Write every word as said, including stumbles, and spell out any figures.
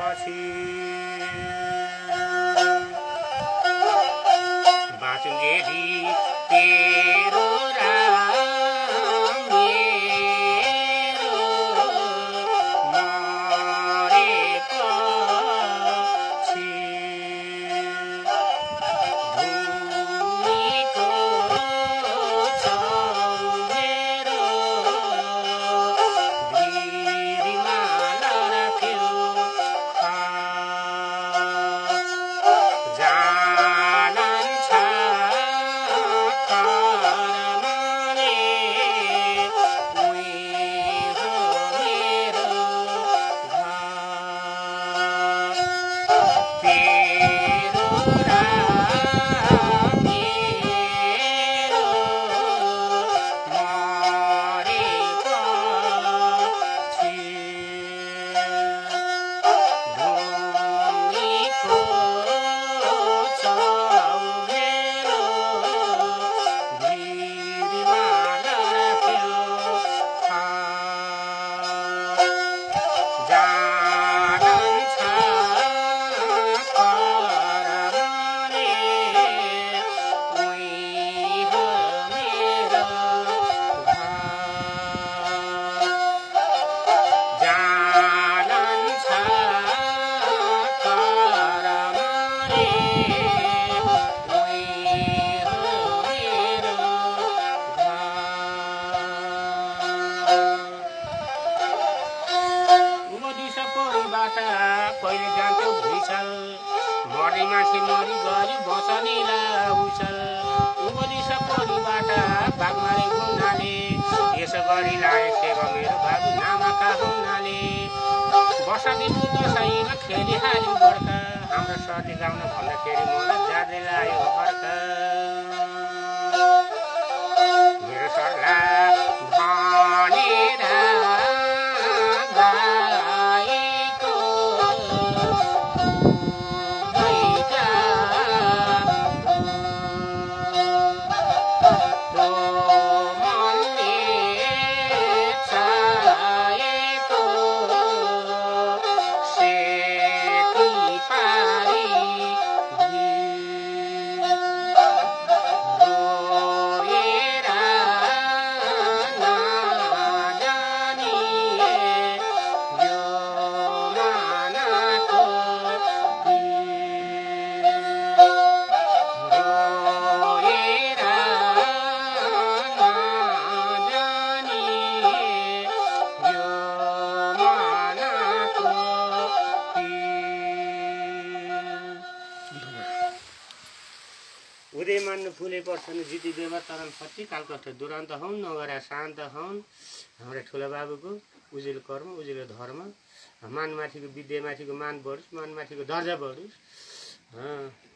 पछि बाँचुन्जेली तेरो राम मेरो मरेपछि भूमिको छाउ मेरो भिरमा लड्थ्यो जालन्छ कर्मले उही हो मेरो घर तेरो राम मेरो मरेपछि भूमिको छाउ मेरो भिरमा लड्थ्यो जालन्छ कर्मले उही हो मेरो घर जालन्छ कर्मले उही हो मेरो घर उमदिस पोरीबाट पहिले जान्थ्यो भुइँछल मर्ने मान्छे मरि गयो बसनीलाई उछल उमदिस पोरीबाट बाघमारे गुन्डाले यसो गरी लाए सेवा मेरो बाबु नामाका हुनाले वर्षा दिनु दसैँमा खेलिहाल्यो बर्खा हाम्रो सर्दी गाउन भन्दाखेरि मलाई ज्यादै लाग्यो फर्क मेरो सरला भनेर गाएको गैजा तो मनले चाहेको सेती पारी रोएर नजानी यो मानको रोएर नजानी यो मानको उदय मान्नु फुले पर्छन् जिति देवा तरल फटी कालकष्ट दुरान्त हुन् नगरा शान्त हुन् हाम्रा ठुला बाबुको उजिलो कर्म उजिलो धर्म मानमाथिको विद्यामाथिको मान बढोस् मानमाथिको दर्जा बढोस्